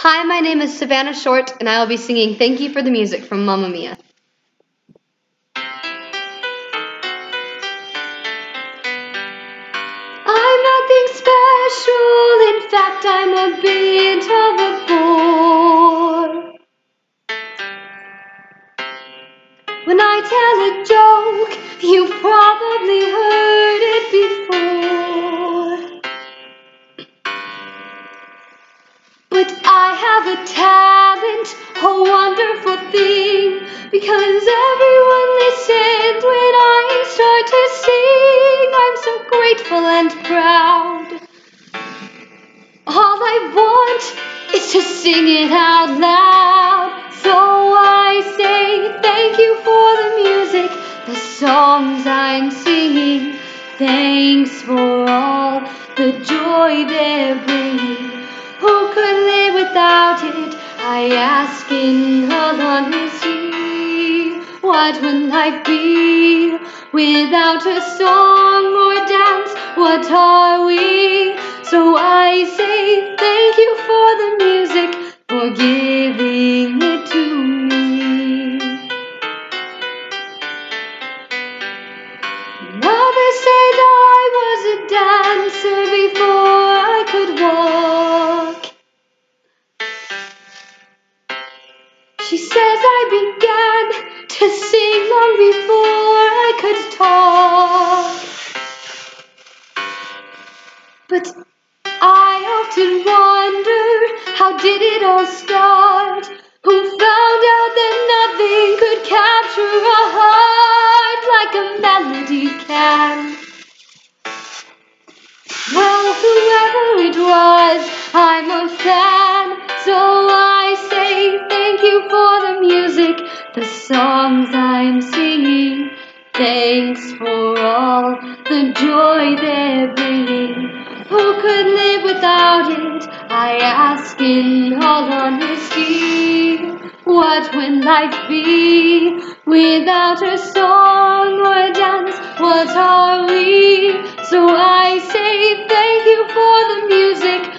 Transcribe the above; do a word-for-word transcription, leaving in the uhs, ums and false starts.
Hi, my name is Savannah Short, and I will be singing Thank You for the Music from Mamma Mia. I'm nothing special, in fact I'm a bit of a bore. When I tell a joke, you've probably heard it before. But I have a talent, a wonderful thing, because everyone listens when I start to sing. I'm so grateful and proud. All I want is to sing it out loud. So I say thank you for the music, the songs I'm singing. Thanks for all the joy they're bringing. Who could live without it? I ask in all honesty. What would life be without a song or dance? What are we? So I say thank you for the music, for giving it to me. Mother said I was a dancer before I could walk. She says I began to sing long before I could talk. But I often wonder, how did it all start? Who found out that nothing could capture a heart like a melody can? Well, whoever it was, I'm a fan. So I say thank you for the music, the songs I'm singing. Thanks for all the joy they're bringing. Who could live without it? I ask in all honesty. What would life be without a song or a dance? What are we? So I say thank you for the music,